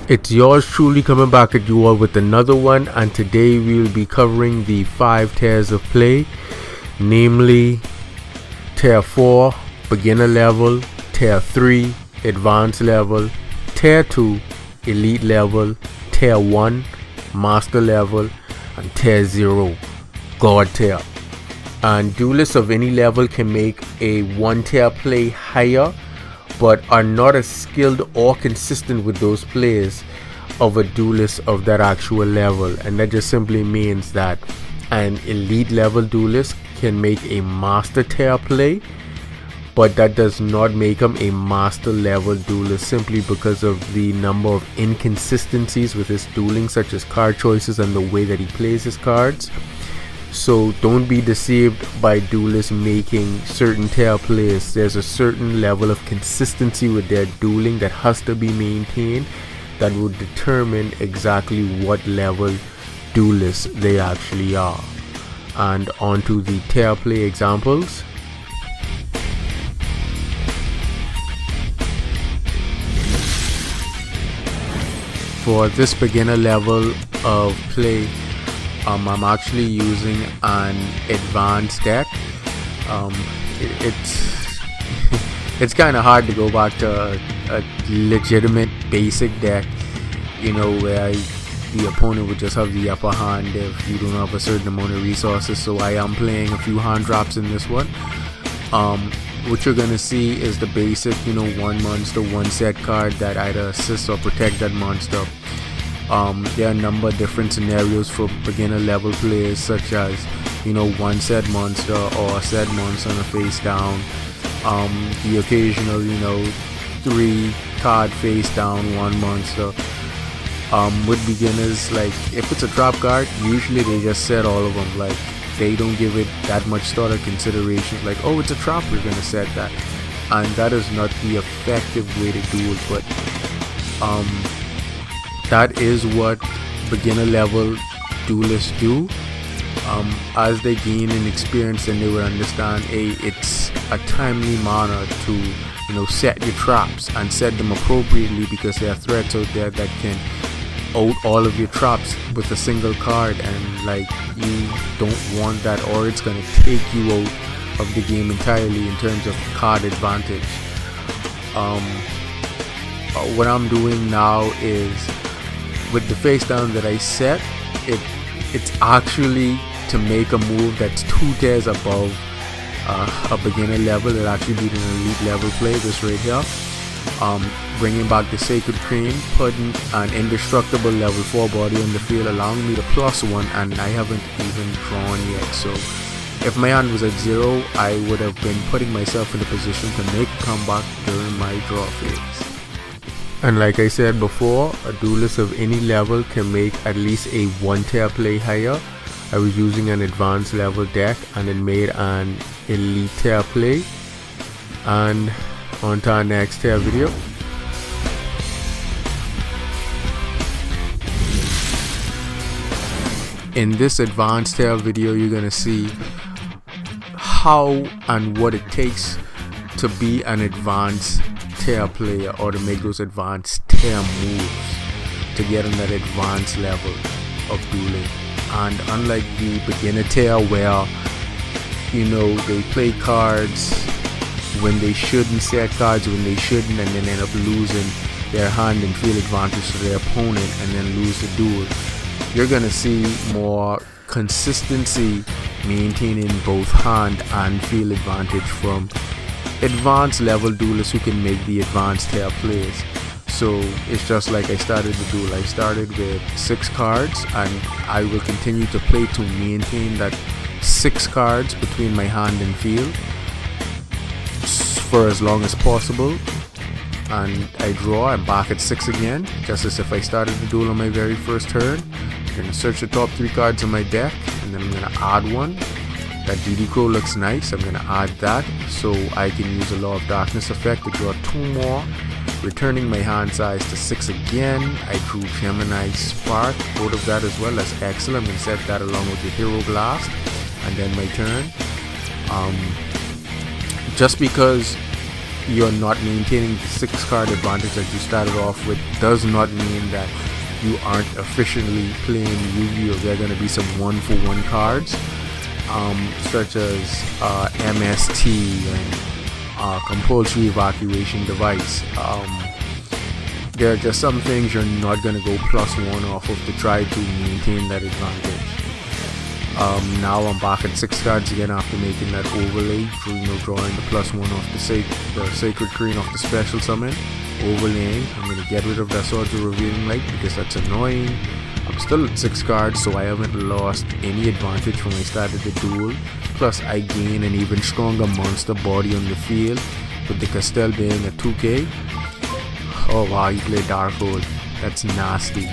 It's yours truly coming back at you all with another one, and today we'll be covering the 5 tiers of play, namely tier 4 beginner level, tier 3 advanced level, tier 2 elite level, tier 1 master level, and tier 0 god tier. And duelists of any level can make a 1 tier play higher, but are not as skilled or consistent with those players of a duelist of that actual level. And that just simply means that an elite level duelist can make a master tier play, but that does not make him a master level duelist, simply because of the number of inconsistencies with his dueling, such as card choices and the way that he plays his cards. So don't be deceived by duelists making certain tier plays. There's a certain level of consistency with their dueling that has to be maintained, that will determine exactly what level duelists they actually are. And onto the tier play examples. For this beginner level of play, I'm actually using an advanced deck. It's kind of hard to go back to a legitimate basic deck, you know, where the opponent would just have the upper hand if you don't have a certain amount of resources. So I am playing a few hand drops in this one. What you're gonna see is the basic, you know, 1 monster, 1 set card that either assists or protect that monster. There are a number of different scenarios for beginner level players, such as, you know, 1 set monster or a set monster on a face down. The occasional, you know, 3 card face down 1 monster. With beginners, like if it's a trap card, usually they just set all of them. Like they don't give it that much thought or consideration. Like, oh, it's a trap, we're gonna set that, and that is not the effective way to do it. But that is what beginner level duelists do. As they gain in experience, and they will understand, it's a timely manner to, you know, set your traps and set them appropriately, because there are threats out there that can out all of your traps with a single card, and like you don't want that, or it's gonna take you out of the game entirely in terms of card advantage. What I'm doing now is, with the face down that I set, it's actually to make a move that's 2 tiers above a beginner level. It actually be an elite level play, this right here. Bringing back the Sacred Crane, putting an indestructible level 4 body on the field, allowing me to +1, and I haven't even drawn yet. So if my hand was at 0, I would have been putting myself in a position to make a comeback during my draw phase. And like I said before, a duelist of any level can make at least a 1 tier play higher. I was using an advanced level deck, and it made an elite tier play. And on to our next tier video. In this advanced tier video, you're gonna see how and what it takes to be an advanced tier player, or to make those advanced tier moves to get on that advanced level of dueling. And unlike the beginner tier, where, you know, they play cards when they shouldn't, set cards when they shouldn't, and then end up losing their hand and field advantage to their opponent, and then lose the duel, you're gonna see more consistency maintaining both hand and field advantage from advanced level duelists who can make the advanced tier plays. So it's just like I started the duel. I started with 6 cards, and I will continue to play to maintain that 6 cards between my hand and field for as long as possible. And I draw, I'm back at 6 again, just as if I started the duel on my very first turn. I'm gonna search the top 3 cards on my deck, and then I'm gonna add 1. That DD Crow looks nice, I'm gonna add that so I can use a Law of Darkness effect to draw 2 more, returning my hand size to 6 again. I drew Gemini Spark, both of that as well. That's excellent. I'm gonna set that along with the Hero Blast, and then my turn. Just because you're not maintaining the 6 card advantage that you started off with does not mean that you aren't efficiently playing Yu-Gi-Oh! There are going to be some 1-for-1 cards, such as MST and compulsory evacuation device. There are just some things you're not going to go +1 off of to try to maintain that advantage. Now I'm back at 6 cards again after making that overlay, drawing the +1 off the Sacred Crane off the special summon, overlaying. I'm going to get rid of that Swords of Revealing Light because that's annoying. I'm still at 6 cards, so I haven't lost any advantage from when I started the duel. Plus I gain an even stronger monster body on the field with the Castell being a 2k. Oh wow, you play Darkhold. That's nasty.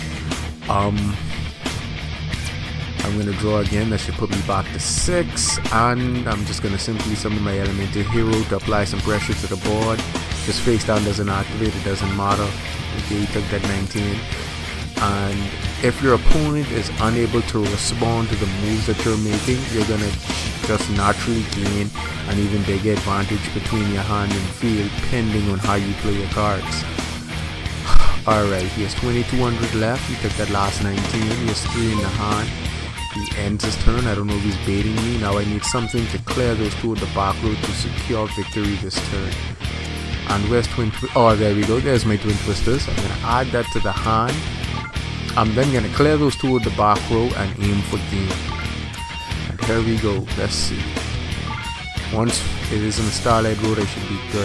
I'm going to draw again. That should put me back to 6, and I'm just going to simply summon my Elemental Hero to apply some pressure to the board. Just face down doesn't activate, it doesn't matter. Okay, you took that 19. And if your opponent is unable to respond to the moves that you're making, you're going to just naturally gain an even bigger advantage between your hand and field, depending on how you play your cards. Alright, he has 2200 left. He took that last 19. He has 3 in the hand. He ends his turn. I don't know if he's baiting me. Now I need something to clear those 2 at the back row to secure victory this turn. And where's oh, there we go. There's my Twin Twisters. I'm going to add that to the hand. I'm then going to clear those 2 at the back row and aim for game. And here we go. Let's see. Once it is in the Starlight Road, I should be good.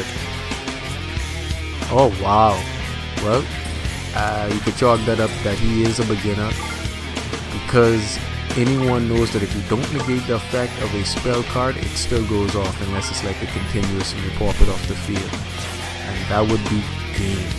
Oh, wow. Well, you could chalk that up that he is a beginner, because anyone knows that if you don't negate the effect of a spell card, it still goes off unless it's like a continuous and you pop it off the field, and that would be game.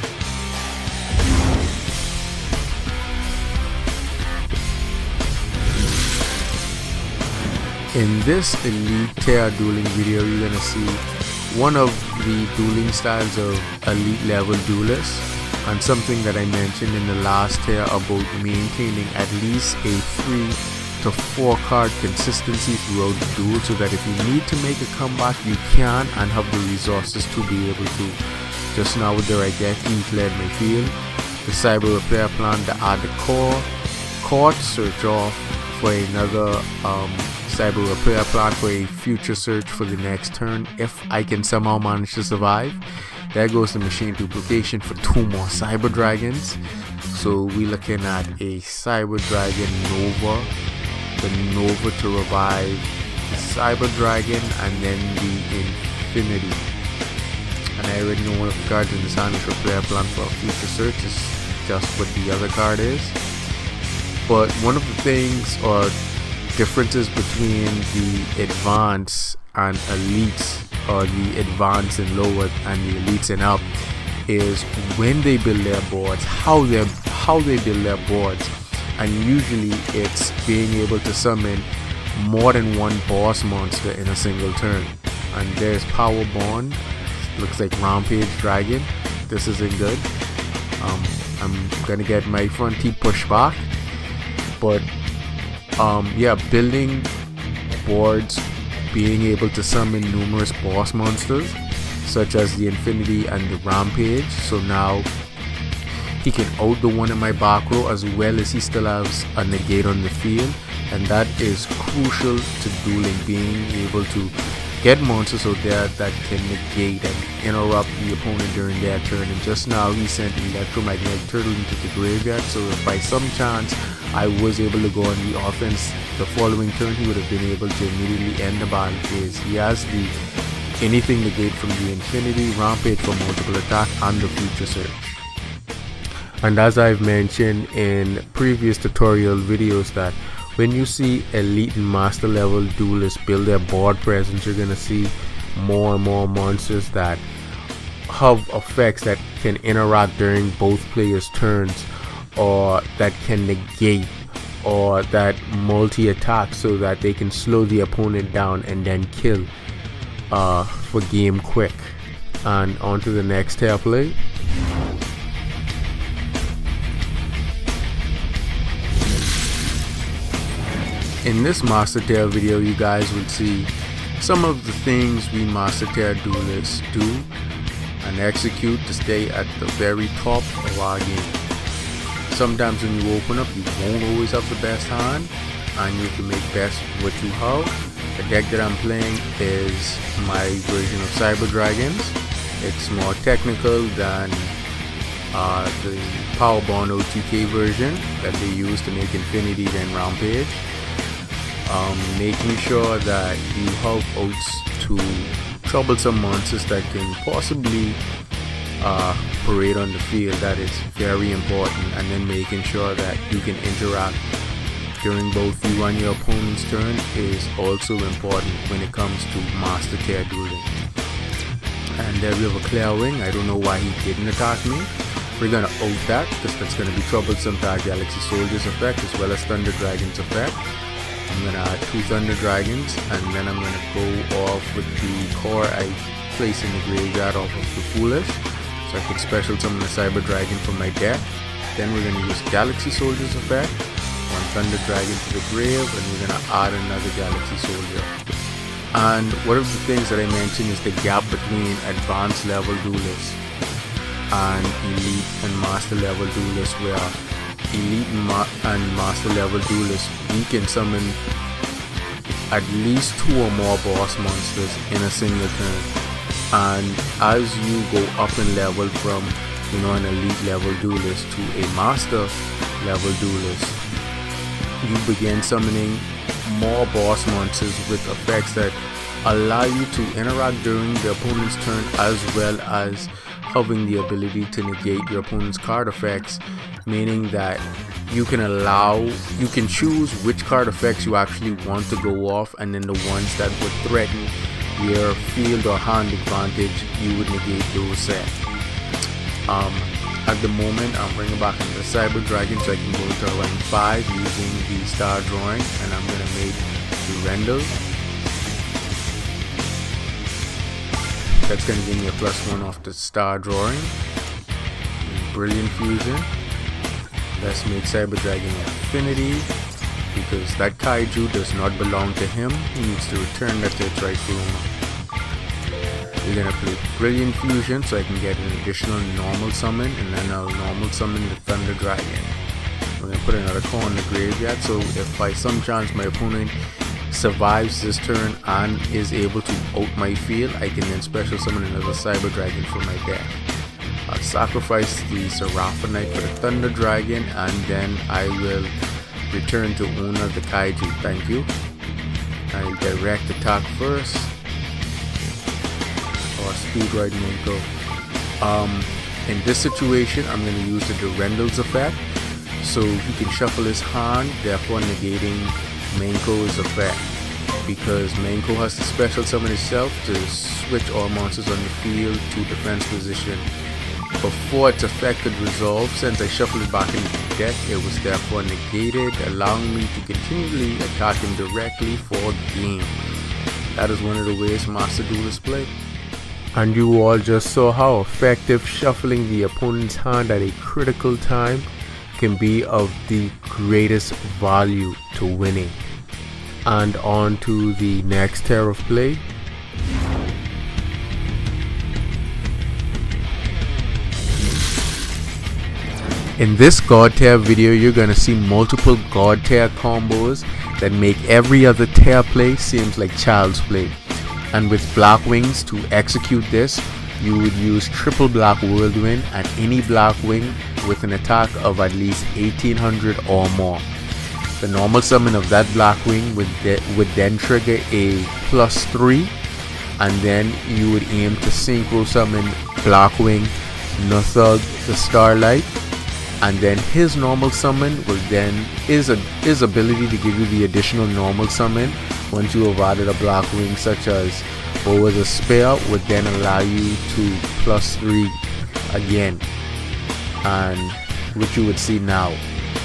In this Elite Tier dueling video, you're gonna see one of the dueling styles of elite level duelists, and something that I mentioned in the last tier about maintaining at least a 3 to 4 card consistency throughout the duel, so that if you need to make a comeback, you can and have the resources to be able to. Just now with the Raigeki cleared my field, the Cyber Repair plan to add the core to search off for another Cyber Repair plan for a future search for the next turn if I can somehow manage to survive. There goes the Machine Duplication for 2 more Cyber Dragons. So we're looking at a Cyber Dragon Nova, the Nova to revive the Cyber Dragon, and then the Infinity. And I already know one of the cards in the Sanish Repair plan for a future search is just what the other card is. But one of the things or differences between the advanced and elites, or the advanced and lower and the elites and up, is when they build their boards, how they build their boards. And usually it's being able to summon more than 1 boss monster in a single turn. And there's Power Bond, looks like Rampage Dragon. This isn't good. I'm gonna get my front teeth pushed back, but yeah, building boards, being able to summon numerous boss monsters such as the Infinity and the Rampage. So now he can out the one in my back row, as well as he still has a negate on the field, and that is crucial to dueling, being able to get monsters out there that can negate and interrupt the opponent during their turn. And just now he sent Electromagnetic Turtle into the graveyard, so if by some chance I was able to go on the offense the following turn, he would have been able to immediately end the battle phase. He has the anything negate from the Infinity, Rampage for multiple attack, and the future search. And as I've mentioned in previous tutorial videos, that when you see elite and master level duelists build their board presence, you're gonna see more and more monsters that have effects that can interact during both players' turns, or that can negate, or that multi-attack, so that they can slow the opponent down and then kill for game quick. And on to the next tier play. In this master tier video, you guys will see some of the things we Master Tier duelists do and execute to stay at the very top of our game. Sometimes when you open up, you won't always have the best hand, and you can make best what you have. The deck that I'm playing is my version of Cyber Dragons. It's more technical than the Powerbond OTK version that they use to make Infinity then Rampage. Making sure that you have outs to troublesome monsters that can possibly parade on the field. That is very important, and then making sure that you can interact during both you and your opponent's turn is also important when it comes to Master Tier dueling. And there we have a Clear Wing. I don't know why he didn't attack me. We're gonna out that because that's gonna be troublesome to our Galaxy Soldiers effect as well as Thunder Dragons effect. I'm gonna add 2 Thunder Dragons, and then I'm gonna go off with the core I place in the graveyard off of the Foolish, so I can special summon the Cyber Dragon from my deck. Then we're gonna use Galaxy Soldiers effect, 1 Thunder Dragon to the grave, and we're gonna add another Galaxy Soldier. And one of the things that I mentioned is the gap between advanced level duelists and elite and master level duelists, where elite and master level duelists, we can summon at least 2 or more boss monsters in a single turn. And as you go up in level from an elite level duelist to a master level duelist, you begin summoning more boss monsters with effects that allow you to interact during the opponent's turn, as well as having the ability to negate your opponent's card effects, meaning that you can choose which card effects you actually want to go off, and then the ones that would threaten your field or hand advantage, you would negate those sets. At the moment, I'm bringing back into the Cyber Dragon so I can go to round 5 using the star drawing, and I'm going to make the Rendell. That's going to give me a +1 off the star drawing. Brilliant Fusion. Let's make Cyber Dragon Infinity, because that Kaiju does not belong to him. He needs to return that to its rightful owner. We're going to play Brilliant Fusion so I can get an additional normal summon, and then I'll normal summon the Thunder Dragon. We're going to put another core in the graveyard, so if by some chance my opponent survives this turn and is able to out my field, I can then special summon another Cyber Dragon from my deck. I'll sacrifice the Seraphonite for the Thunder Dragon, and then I will return to owner the Kaiju. Thank you. I'll direct attack first. Or speed right Manko. In this situation, I'm going to use the Durendal's effect, so he can shuffle his hand, therefore negating Manko's effect, because Manko has to special summon itself to switch all monsters on the field to defense position before its effect could resolve. Since I shuffled it back into the deck, it was therefore negated, allowing me to continually attack him directly for game. That is one of the ways Master Duelists play. And you all just saw how effective shuffling the opponent's hand at a critical time can be of the greatest value to winning. And on to the next tier of play. In this God tier video, you're gonna see multiple God tier combos that make every other tier play seems like child's play. And with Black Wings to execute this, you would use triple Black Whirlwind and any Black Wing with an attack of at least 1800 or more. The normal summon of that Black Wing would then trigger a +3, and then you would aim to synchro summon Black Wing, Nuthog the Starlight, and then his normal summon will then his ability to give you the additional normal summon once you have added a Black Wing, such as Bow the Spear, would then allow you to +3 again, and which you would see now,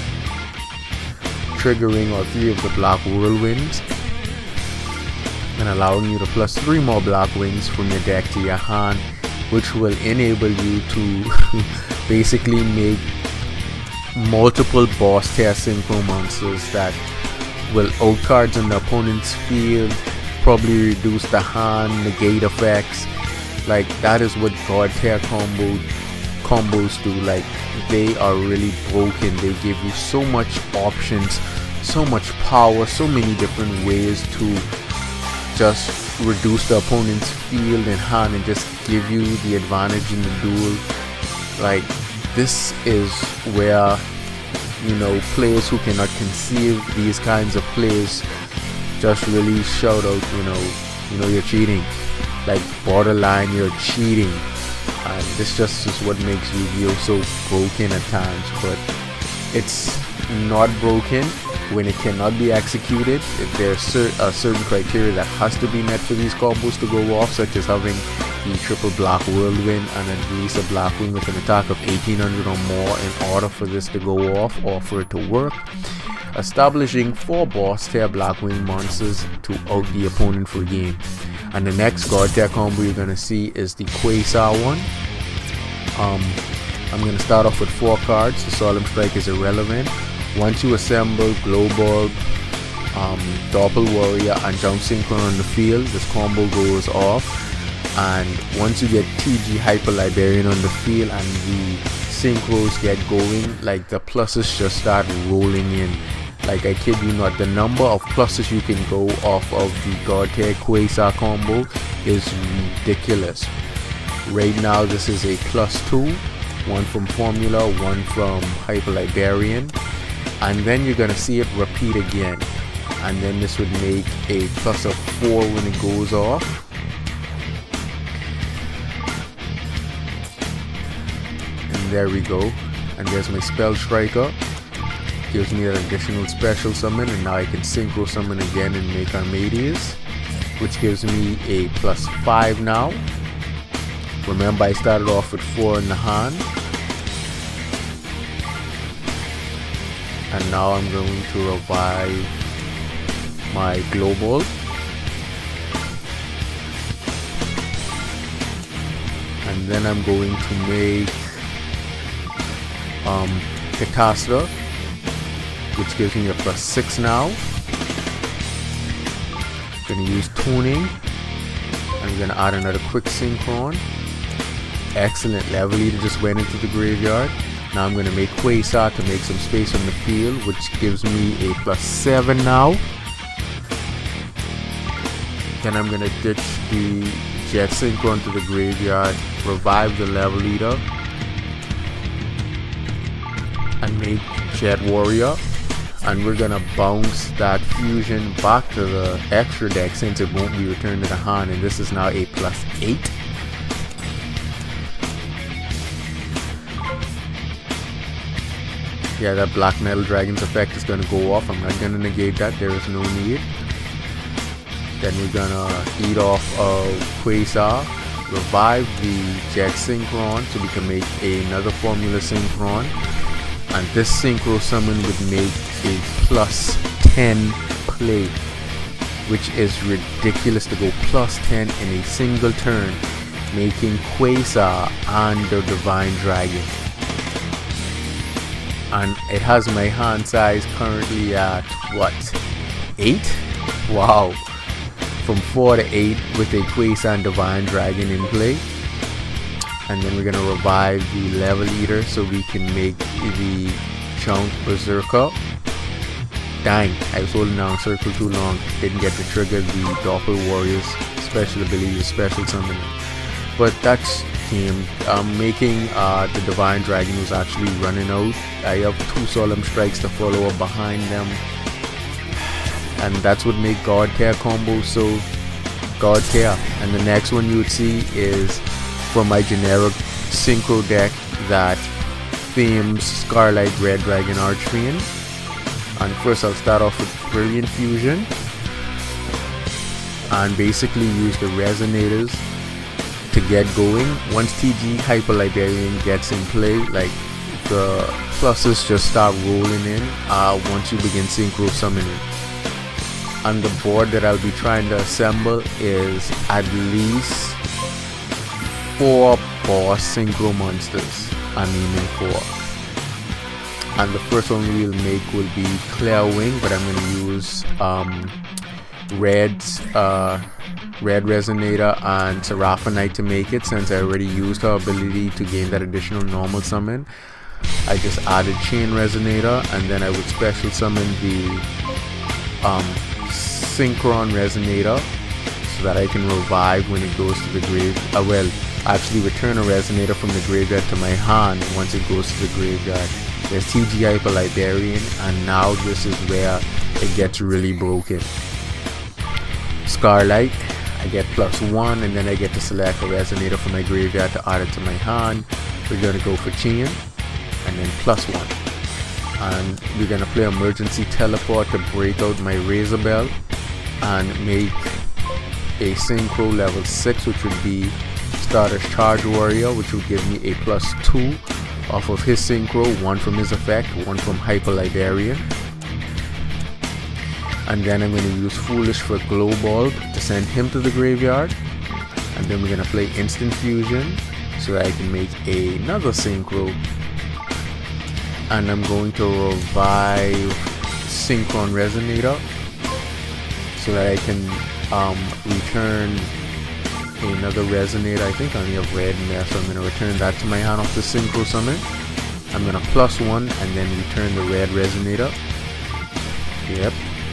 triggering all 3 of the Black Whirlwinds and allowing you to +3 more Black Wings from your deck to your hand, which will enable you to basically make multiple boss tier synchro monsters that will out cards in the opponent's field, probably reduce the hand, negate effects. Like that is what God Tier combos do. Like they are really broken. They give you so much options, so much power, so many different ways to just reduce the opponent's field and hand and just give you the advantage in the duel. Like this is where, you know, players who cannot conceive these kinds of plays just really shout out, you know you're cheating. Like borderline you're cheating. And this just is what makes Yu-Gi-Oh so broken at times. But it's not broken when it cannot be executed. If there's certain criteria that has to be met for these combos to go off, such as having the triple black whirlwind and then release a black wing with an attack of 1800 or more in order for this to go off or for it to work. Establishing 4 boss tier black wing monsters to out the opponent for a game. And the next God Tier combo you're gonna see is the Quasar one. I'm gonna start off with 4 cards. The Solemn Strike is irrelevant. Once you assemble Glowbulb, Doppel Warrior and Jump Synchron on the field, this combo goes off. And once you get TG Hyper Liberian on the field and the synchros get going, like the pluses just start rolling in. Like I kid you not, the number of pluses you can go off of the God Tier Quasar combo is ridiculous. Right now this is a +2, one from Formula, one from Hyper Liberian, and then you're gonna see it repeat again, and then this would make a +4 when it goes off. And there we go, and there's my Spell Striker. Gives me an additional special summon, and now I can synchro summon again and make Armadius, which gives me a +5 now. Remember, I started off with 4 in the hand, and now I'm going to revive my Glowbulb. And then I'm going to make Catastrophe, which gives me a +6 now. Gonna use Tuning. I'm gonna add another quick Synchron. Excellent, Level Eater just went into the graveyard. Now I'm gonna make Quasar to make some space on the field, which gives me a +7 now. Then I'm gonna ditch the Jet Synchron to the graveyard, revive the Level Eater, and make Jet Warrior. And we're gonna bounce that fusion back to the extra deck since it won't be returned to the hand, and this is now a +8. Yeah, that Black Metal Dragon's effect is gonna go off. I'm not gonna negate that, there is no need. Then we're gonna eat off Quasar, revive the Jet Synchron so we can make another Formula Synchron. And this synchro summon would make a +10 play, which is ridiculous to go +10 in a single turn, making Quasar and the Divine Dragon. And it has my hand size currently at what, 8? Wow, from 4 to 8 with a Quasar and Divine Dragon in play. And then we're gonna revive the Level Eater so we can make the Chunk Berserker. Dang, I was holding down circle too long, didn't get to trigger the Doppel Warrior's special ability, special summon. But that's game. Making the Divine Dragon was actually running out. I have 2 Solemn Strikes to follow up behind them, and that's what make God Tier combos so God Tier. And the next one you would see is from my generic synchro deck that themes Scarlet Red Dragon Archfiend. And first I'll start off with Brilliant Fusion and basically use the resonators to get going. Once TG Hyper Liberian gets in play, like the pluses just start rolling in once you begin synchro summoning. And the board that I'll be trying to assemble is at least 4 boss synchro monsters I'm aiming for. And the first one we'll make will be Clear Wing, but I'm going to use red Resonator and Seraphonite to make it, since I already used her ability to gain that additional normal summon. I just added Chain Resonator, and then I would special summon the Synchron Resonator so that I can revive when it goes to the grave. Well, actually return a Resonator from the graveyard to my hand once it goes to the graveyard. There's TG Hyper Librarian, and now this is where it gets really broken. Scarlight, I get +1, and then I get to select a Resonator from my graveyard to add it to my hand. We're gonna go for Chain, and then +1. And we're gonna play Emergency Teleport to break out my Razorbill and make a Synchro level 6, which would be Stardust Charge Warrior, which would give me a +2 off of his Synchro, 1 from his effect, 1 from Hyper Librarian. And then I'm going to use Foolish for Glow Bulb to send him to the graveyard. And then we're going to play Instant Fusion so that I can make another Synchro. And I'm going to revive Synchron Resonator so that I can return another Resonator. I think I only have red in there, so I'm going to return that to my hand off the Synchro summon. I'm going to +1 and then return the red Resonator. Yep.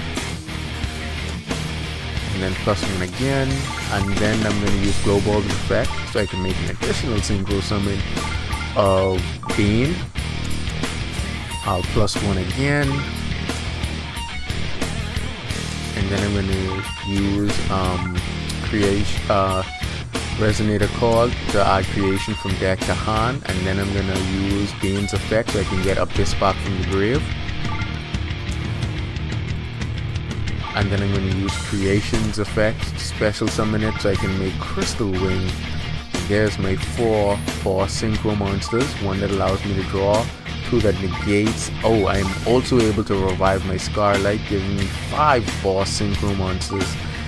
And then +1 again, and then I'm going to use Glow Bulb's effect so I can make an additional Synchro summon of Bane. I'll +1 again, and then I'm going to use Resonator Call to add creation from deck to hand, and then I'm going to use Bane's effect so I can get Abyss back from the grave. And then I'm going to use Creation's effect to special summon it so I can make Crystal Wing. And there's my 4 boss Synchro monsters, 1 that allows me to draw, 2 that negates. Oh, I'm also able to revive my Scarlight, giving me 5 boss Synchro monsters.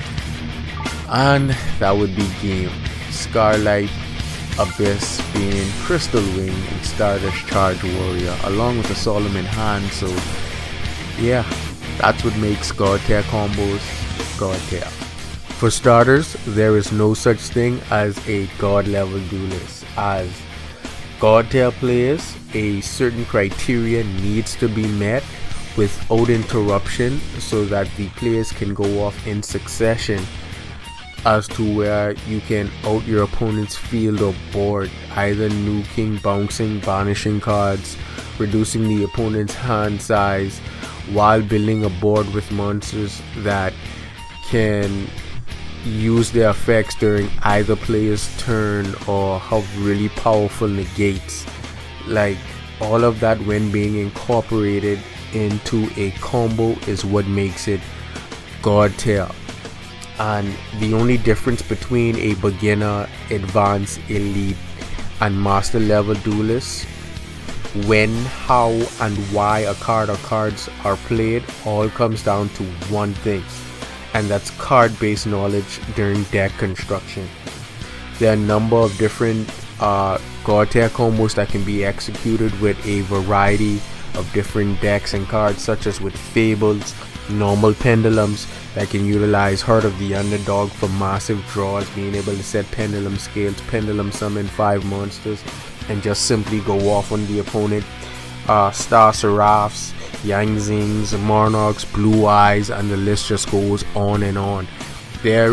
And that would be game. Scarlight, Abyss, Bane, Crystal Wing, and Stardust Charge Warrior, along with a Solomon hand. So yeah, that's what makes God Tier combos God Tier. For starters, there is no such thing as a God level duelist. As God Tier players, a certain criteria needs to be met without interruption so that the players can go off in succession as to where you can out your opponent's field or board, either nuking, bouncing, banishing cards, reducing the opponent's hand size, while building a board with monsters that can use their effects during either player's turn or have really powerful negates. Like, all of that, when being incorporated into a combo, is what makes it God Tier. And the only difference between a beginner, advanced, elite, and master level duelist, when, how, and why a card or cards are played, all comes down to one thing, and that's card-based knowledge during deck construction. There are a number of different God Tier combos that can be executed with a variety of different decks and cards, such as with Fables, normal Pendulums that can utilize Heart of the Underdog for massive draws, being able to set Pendulum Scales, Pendulum Summon 5 monsters, and just simply go off on the opponent. Star Seraphs, Yang Zings, Monarchs, Blue Eyes, and the list just goes on and on. There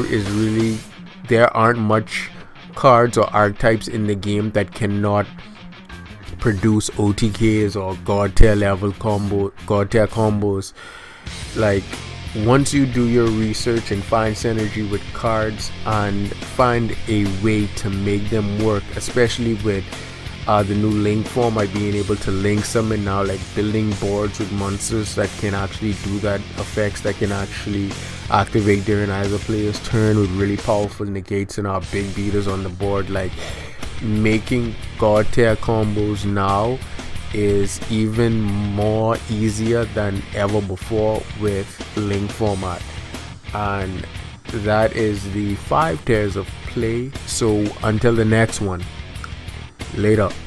aren't much cards or archetypes in the game that cannot produce OTKs or God Tier level God Tier combos. Like, once you do your research and find synergy with cards and find a way to make them work, especially with the new link format, being able to link summon now, like building boards with monsters that can actually do that, effects that can actually activate during either player's turn with really powerful negates and our big beaters on the board. Like, making God Tier combos now is even more easier than ever before with link format. And that is the 5 tiers of play. So until the next one, later.